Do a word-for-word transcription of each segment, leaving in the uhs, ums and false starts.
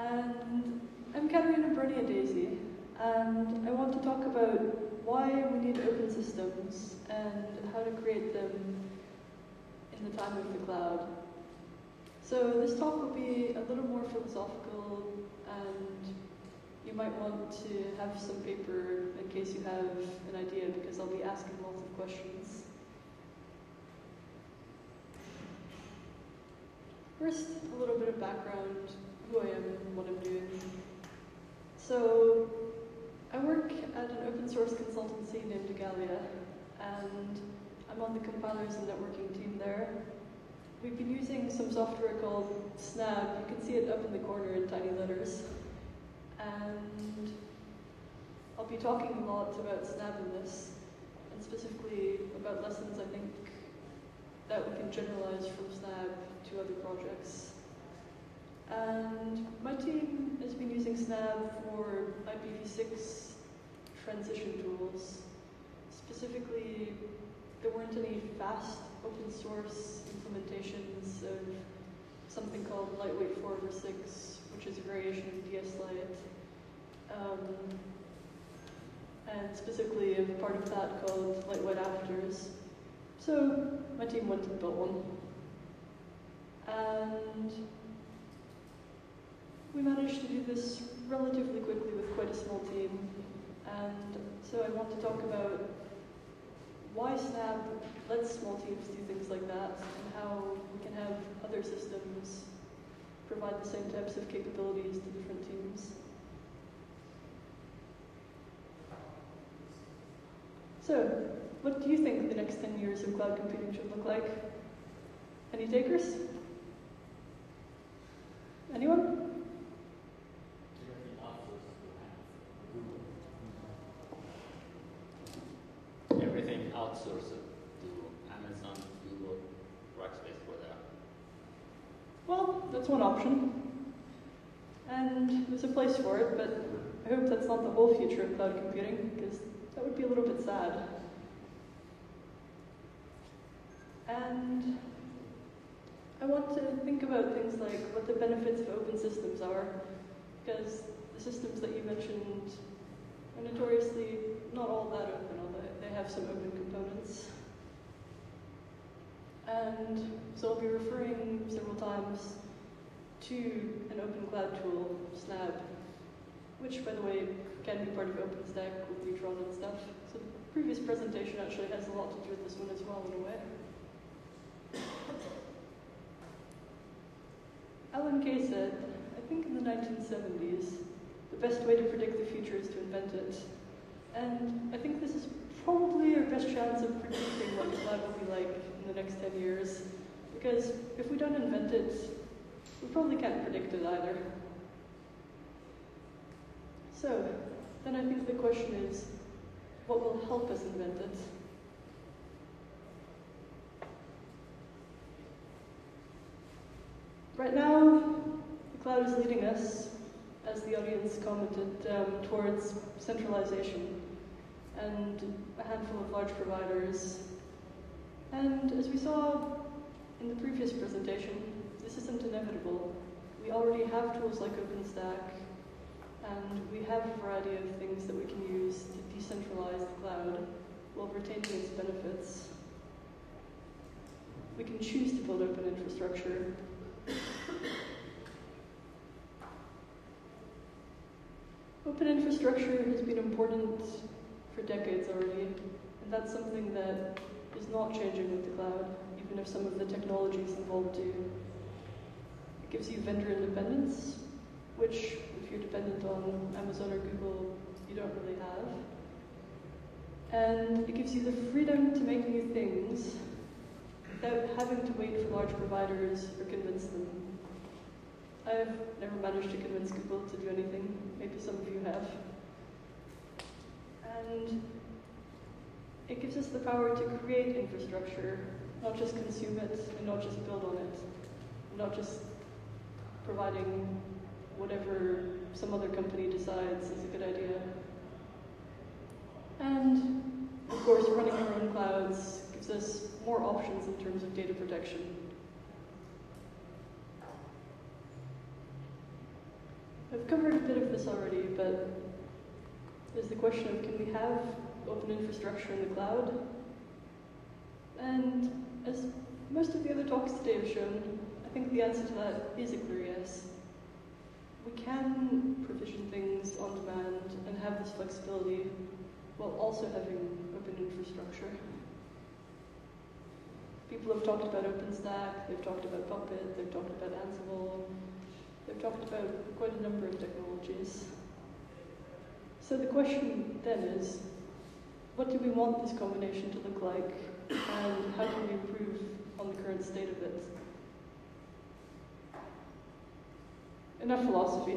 And I'm Katerina Barone-Adesi, and I want to talk about why we need open systems and how to create them in the time of the cloud. So this talk will be a little more philosophical, and you might want to have some paper in case you have an idea, because I'll be asking lots of questions. First, a little bit of background, who I am and what I'm doing. So, I work at an open source consultancy named Igalia, and I'm on the compilers and networking team there. We've been using some software called Snabb. You can see it up in the corner in tiny letters. And I'll be talking a lot about Snabb in this, and specifically about lessons I think that we can generalize from Snabb to other projects. And my team has been using Snabb for I P v six transition tools. Specifically, there weren't any fast open source implementations of something called lightweight four over six, which is a variation of D S Lite. Um, and specifically a part of that called lightweight afters. So my team went and built one. And we managed to do this relatively quickly with quite a small team. And so I want to talk about why Snabb lets small teams do things like that, and how we can have other systems provide the same types of capabilities to different teams. So, what do you think the next ten years of cloud computing should look like? Any takers? Anyone? Everything outsourced to Amazon, Google, Rackspace for that. Well, that's one option. And there's a place for it, but I hope that's not the whole future of cloud computing, because that would be a little bit sad. And I want to think about things like what the benefits of open systems are, because the systems that you mentioned are notoriously not all that open, although they have some open components. And so I'll be referring several times to an open cloud tool, Snabb, which, by the way, can be part of OpenStack with Neutron and stuff. So the previous presentation actually has a lot to do with this one as well, in a way. Alan Kay said, I think in the nineteen seventies, the best way to predict the future is to invent it. And I think this is probably our best chance of predicting what the cloud will be like in the next ten years. Because if we don't invent it, we probably can't predict it either. So, then I think the question is, what will help us invent it? Right now, the cloud is leading us, as the audience commented, um, towards centralization and a handful of large providers. And as we saw in the previous presentation, this isn't inevitable. We already have tools like OpenStack, and we have a variety of things that we can use to decentralize the cloud while retaining its benefits. We can choose to build open infrastructure. Open infrastructure has been important for decades already, and that's something that is not changing with the cloud, even if some of the technologies involved do. It gives you vendor independence, which, if you're dependent on Amazon or Google, you don't really have. And it gives you the freedom to make new things without having to wait for large providers or convince them. I've never managed to convince Google to do anything. Maybe some of you have. And it gives us the power to create infrastructure, not just consume it, and not just build on it, not just providing whatever some other company decides is a good idea. And, of course, running our own clouds gives us more options in terms of data protection. I've covered a bit of this already, but there's the question of, can we have open infrastructure in the cloud? And as most of the other talks today have shown, I think the answer to that is a clear yes. We can provision things on demand and have this flexibility while also having open infrastructure. People have talked about OpenStack, they've talked about Puppet, they've talked about Ansible, they've talked about quite a number of technologies. So the question then is, what do we want this combination to look like, and how can we improve on the current state of it? Enough philosophy.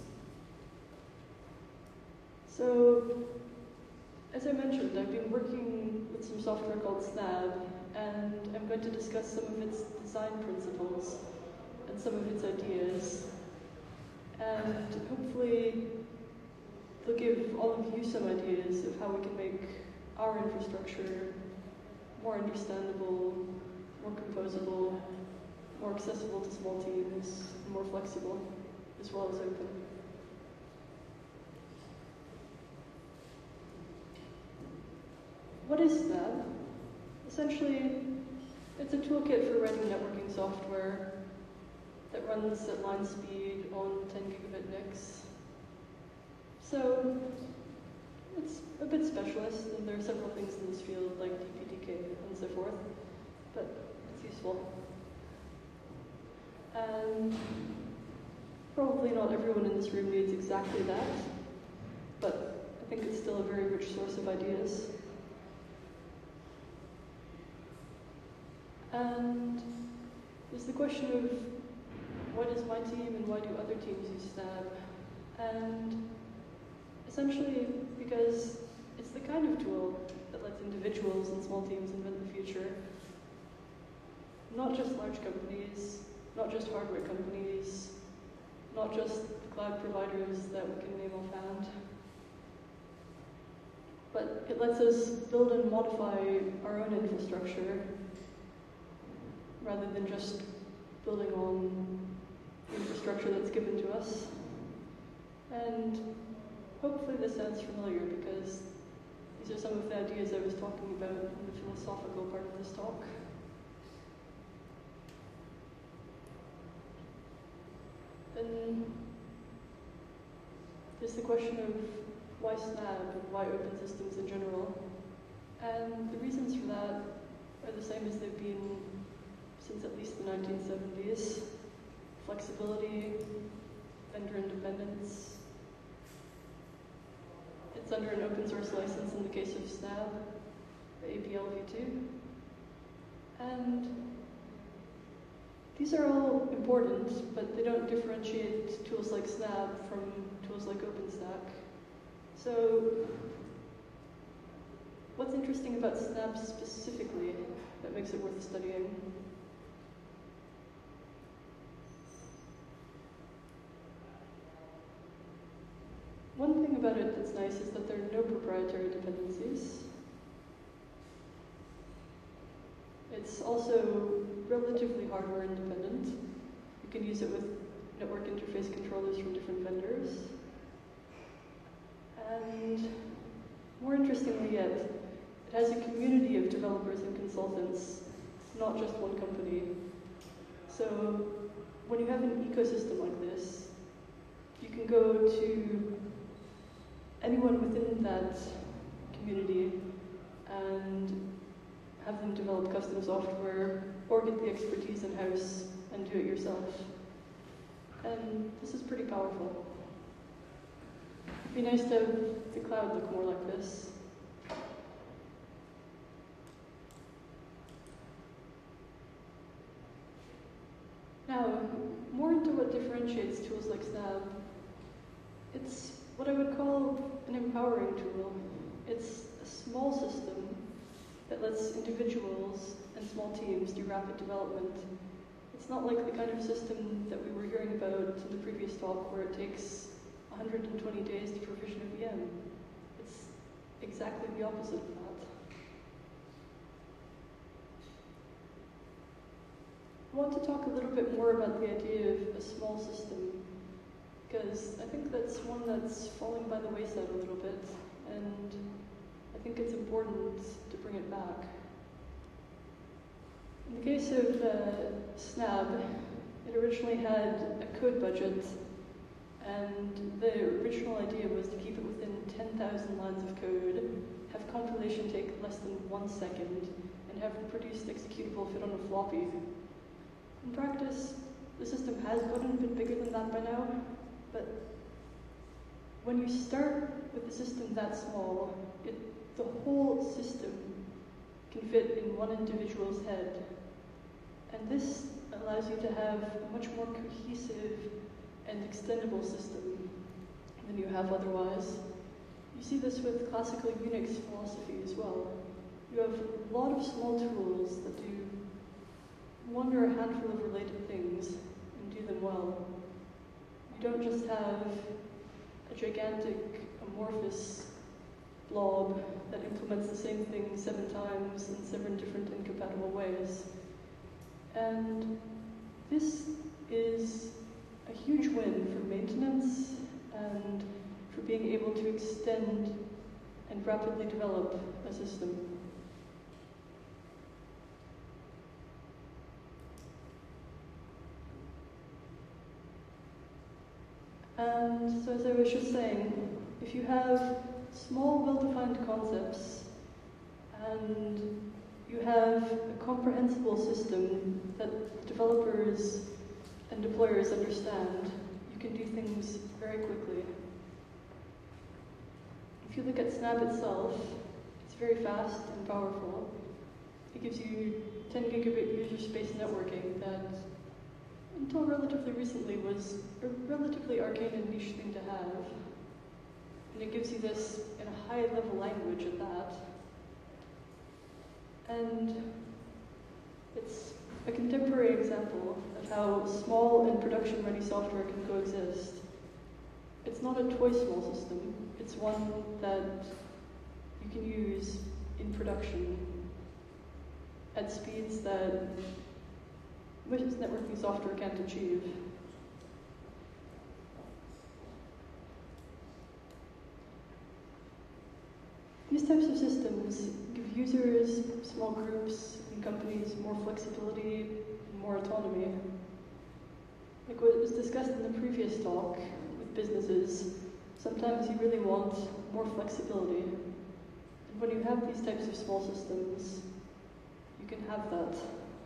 So, as I mentioned, I've been working with some software called Snabb, and I'm going to discuss some of its design principles and some of its ideas. And hopefully, they'll give all of you some ideas of how we can make our infrastructure more understandable, more composable, more accessible to small teams, and more flexible, as well as open. What is Snabb? Essentially, it's a toolkit for writing networking software that runs at line speed on ten gigabit N I Cs. So, it's a bit specialist, and there are several things in this field, like D P D K and so forth, but it's useful. And probably not everyone in this room needs exactly that, but I think it's still a very rich source of ideas. And there's the question of, why does my team and why do other teams use Snabb? And essentially because it's the kind of tool that lets individuals and small teams invent the future. Not just large companies, not just hardware companies, not just the cloud providers that we can name offhand. But it lets us build and modify our own infrastructure rather than just building on the infrastructure that's given to us. And hopefully this sounds familiar because these are some of the ideas I was talking about in the philosophical part of this talk. Then there's the question of why Snabb and why open systems in general. And the reasons for that are the same as they've been since at least the nineteen seventies. Flexibility, vendor independence. It's under an open source license in the case of Snabb, the A P L v two. And these are all important, but they don't differentiate tools like Snabb from tools like OpenStack. So, what's interesting about Snabb specifically that makes it worth studying? One thing about it that's nice is that there are no proprietary dependencies. It's also relatively hardware independent. You can use it with network interface controllers from different vendors. And more interestingly yet, it has a community of developers and consultants, not just one company. So when you have an ecosystem like this, you can go to anyone within that community and have them develop custom software or get the expertise in-house and do it yourself. And this is pretty powerful. It'd be nice to have the cloud look more like this. Now, more into what differentiates tools like Snabb. It's what I would call an empowering tool. It's a small system that lets individuals and small teams do rapid development. It's not like the kind of system that we were hearing about in the previous talk where it takes one hundred twenty days to provision a V M. It's exactly the opposite of that. I want to talk a little bit more about the idea of a small system, because I think that's one that's falling by the wayside a little bit, and I think it's important to bring it back. In the case of uh, Snabb, it originally had a code budget, and the original idea was to keep it within ten thousand lines of code, have compilation take less than one second, and have the produced executable fit on a floppy. In practice, the system has gotten a bit bigger than that by now, but when you start with a system that small, it, the whole system can fit in one individual's head. And this allows you to have a much more cohesive and extendable system than you have otherwise. You see this with classical Unix philosophy as well. You have a lot of small tools that do one or a handful of related things and do them well. You don't just have a gigantic amorphous blob that implements the same thing seven times in seven different incompatible ways. And this is a huge win for maintenance and for being able to extend and rapidly develop a system. And so as I was just saying, if you have small, well-defined concepts and you have a comprehensible system that developers and deployers understand, you can do things very quickly. If you look at Snabb itself, it's very fast and powerful. It gives you ten gigabit user space networking that, until relatively recently, was a relatively arcane and niche thing to have. And it gives you this in a high-level language at that. And it's a contemporary example of how small and production-ready software can coexist. It's not a toy small system, it's one that you can use in production at speeds that most networking software can't achieve. These types of systems give users, small groups, and companies more flexibility and more autonomy. Like what was discussed in the previous talk with businesses, sometimes you really want more flexibility. And when you have these types of small systems, you can have that.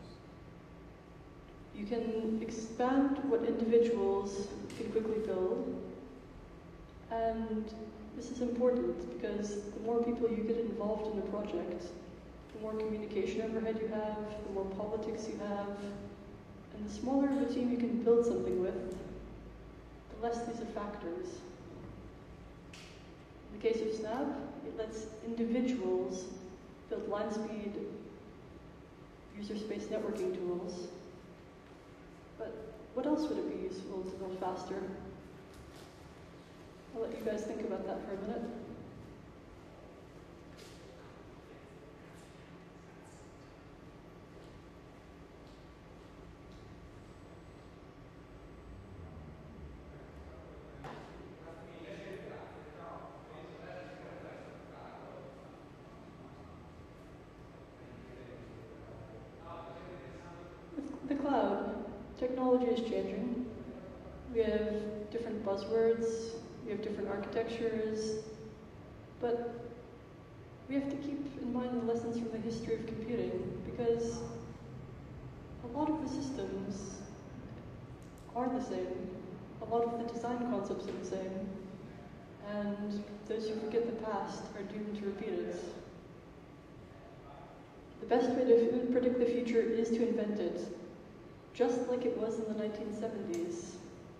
You can expand what individuals can quickly build, and this is important because the more people you get involved in a project, the more communication overhead you have, the more politics you have, and the smaller of a team you can build something with, the less these are factors. In the case of Snabb, it lets individuals build line speed, user space networking tools. But what else would it be useful to build faster? I'll let you guys think about that for a minute. With the cloud, technology is changing. We have different buzzwords, we have different architectures, but we have to keep in mind the lessons from the history of computing, because a lot of the systems are the same. A lot of the design concepts are the same, and those who forget the past are doomed to repeat it. The best way to predict the future is to invent it, just like it was in the nineteen seventies.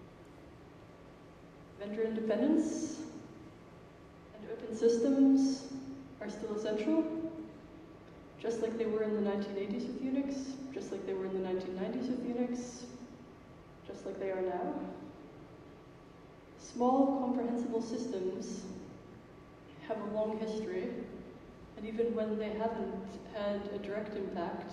Vendor independence and open systems are still essential, just like they were in the nineteen eighties with Unix, just like they were in the nineteen nineties with Unix, just like they are now. Small, comprehensible systems have a long history, and even when they haven't had a direct impact,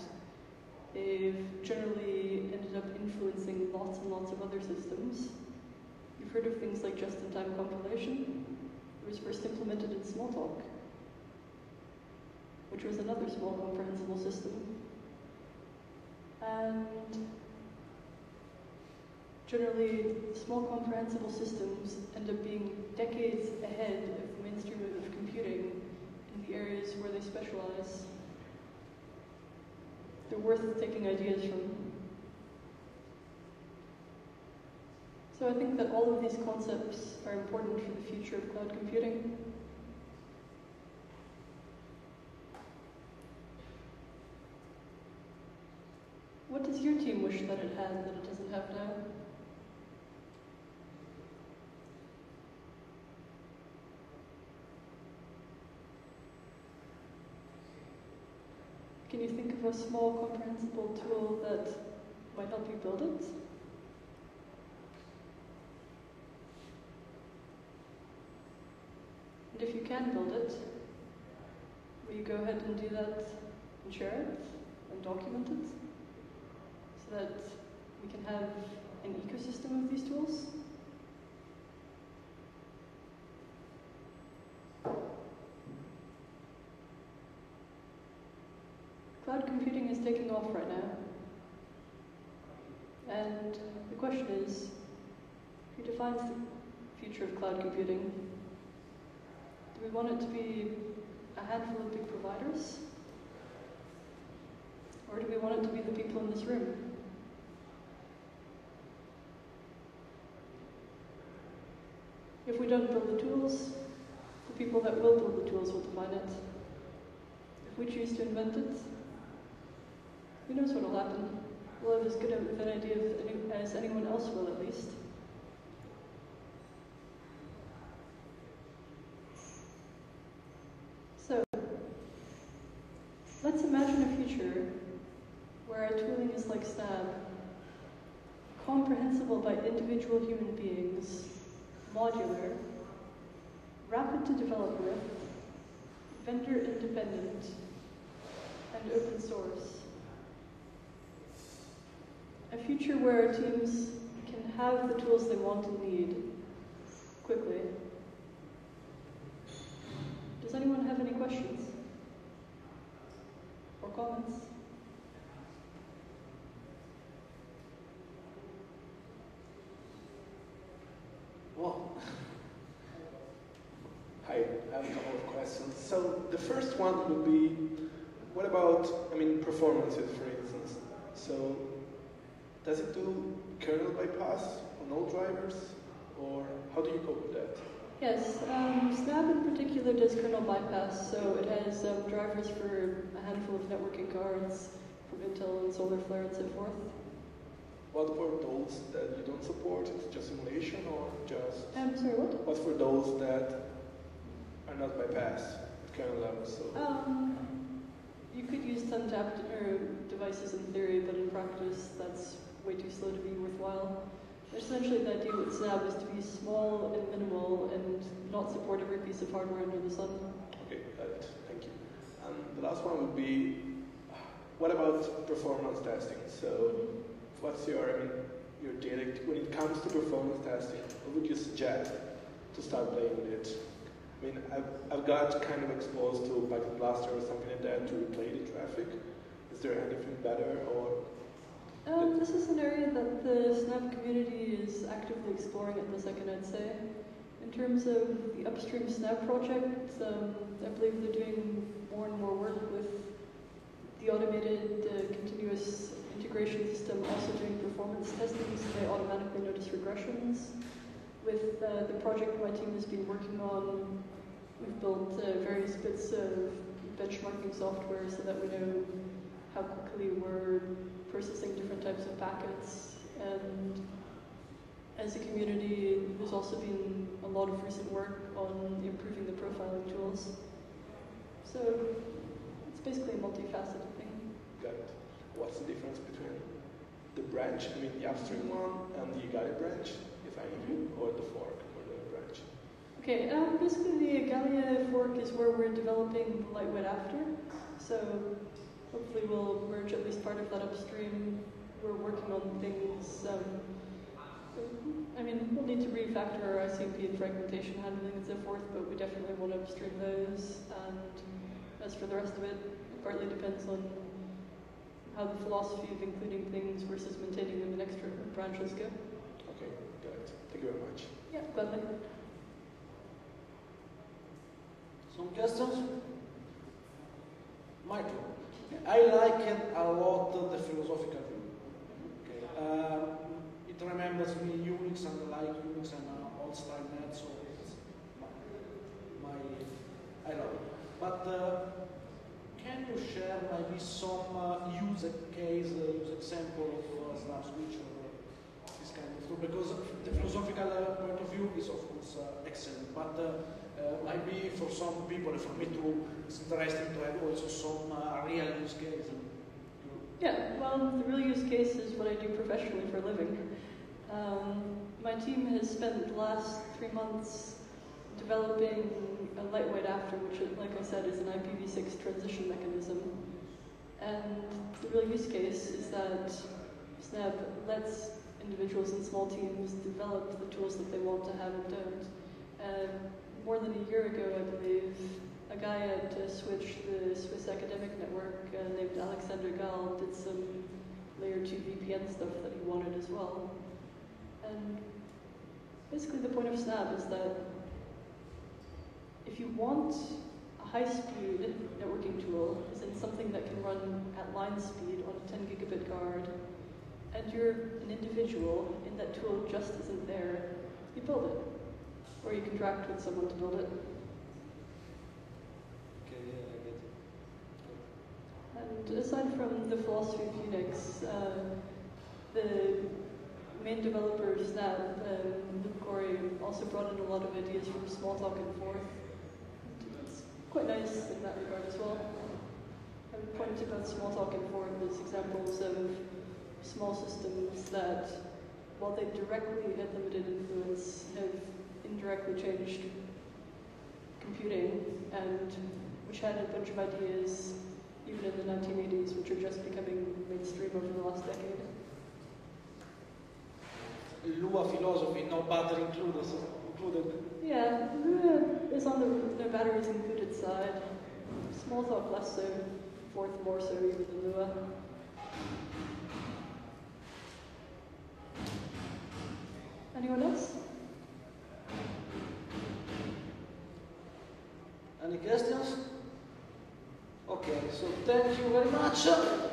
they've generally ended up influencing lots and lots of other systems. You've heard of things like just-in-time compilation. It was first implemented in Smalltalk, which was another small comprehensible system. And generally, small comprehensible systems end up being decades ahead of the mainstream of computing in the areas where they specialize. They're worth taking ideas from. So I think that all of these concepts are important for the future of cloud computing. What does your team wish that it had that it doesn't have now? Can you think of a small comprehensible tool that might help you build it? And if you can build it, will you go ahead and do that and share it and document it so that we can have an ecosystem of these tools? Cloud computing is taking off right now. And the question is, who defines the future of cloud computing? Do we want it to be a handful of big providers? Or do we want it to be the people in this room? If we don't build the tools, the people that will build the tools will define it. If we choose to invent it, who knows what will happen? We'll have as good of an idea as anyone else will, at least. So, let's imagine a future where our tooling is like Snabb, comprehensible by individual human beings, modular, rapid to develop with, vendor independent, and open source. A future where our teams can have the tools they want and need quickly. Does anyone have any questions or comments? Well, hi, I have a couple of questions. So the first one would be, what about, I mean, performances, for instance? So does it do kernel bypass on all drivers, or how do you cope with that? Yes, um, Snabb in particular does kernel bypass, so it has um, drivers for a handful of networking cards from Intel and Solarflare and so forth. What for those that you don't support? It's just simulation, or just? I'm sorry, what? What for those that are not bypassed at kernel level? So. Um, you could use ten-tapped er, devices in theory, but in practice that's way too slow to be worthwhile. Essentially, the idea with Snabb is to be small and minimal and not support every piece of hardware under the sun. Okay, got it. Thank you. Um, the last one would be, what about performance testing? So, what's your, I mean, your data when it comes to performance testing? What would you suggest to start playing with it? I mean, I've, I've got kind of exposed to Packet Blaster or something like that to replay the traffic. Is there anything better, or? Um, this is an area that the Snabb community is actively exploring at the second, I'd say. In terms of the upstream Snabb project, um, I believe they're doing more and more work with the automated uh, continuous integration system, also doing performance testing, so they automatically notice regressions. With uh, the project my team has been working on, we've built uh, various bits of benchmarking software so that we know how quickly we're processing different types of packets. And as a community, there's also been a lot of recent work on improving the profiling tools. So it's basically a multifaceted thing. Got it. What's the difference between the branch, I mean the upstream one, and the Igalia branch, if any of you, or the fork, or the branch? Okay, um, basically the Igalia fork is where we're developing the lightweight after. So hopefully we'll merge at least part of that upstream. We're working on things um, I mean, we'll need to refactor our I C P and fragmentation handling and so forth, but we definitely want to upstream those. And as for the rest of it, it partly depends on how the philosophy of including things versus maintaining them in extra branches go. Okay, got it. Thank you very much. Yeah, gladly. Some questions? Michael, I like a lot the philosophical view. Okay. Um, it remembers me Unix and I like Unix and uh, old style net, so it's my, my I love it. But uh, can you share maybe some uh, use case, uh, use example of uh, Snabb switch or this kind of tool? Because the philosophical uh, point of view is of course uh, excellent, but uh, uh, maybe for some people, and for me too, it's interesting to have also some uh, real use case. Yeah, well, the real use case is what I do professionally for a living. Um, my team has spent the last three months developing a lightweight after, which, like I said, is an I P v six transition mechanism. And the real use case is that Snabb lets individuals and small teams develop the tools that they want to have and don't. And more than a year ago, I believe, a guy at uh, Switch, the Swiss academic network, uh, named Alexander Gall, did some layer two V P N stuff that he wanted as well. And basically the point of Snabb is that if you want a high-speed networking tool, as in something that can run at line speed on a ten gigabit card, and you're an individual and that tool just isn't there, you build it. Or you contract with someone to build it. Okay, yeah, I get it. And aside from the philosophy of Unix, uh, the main developer of Snabb, uh, Luke Corey, also brought in a lot of ideas from Smalltalk and Forth. It's quite nice in that regard as well. I would point to both Smalltalk and Forth as examples of small systems that, while they directly had limited influence, have indirectly changed computing, and which had a bunch of ideas even in the nineteen eighties, which are just becoming mainstream over the last decade. Lua philosophy, no battery included. included. Yeah, Lua is on the no batteries included side. Smalltalk less so, Forth more so even than Lua. Anyone else? Any questions? Okay, so thank you very much.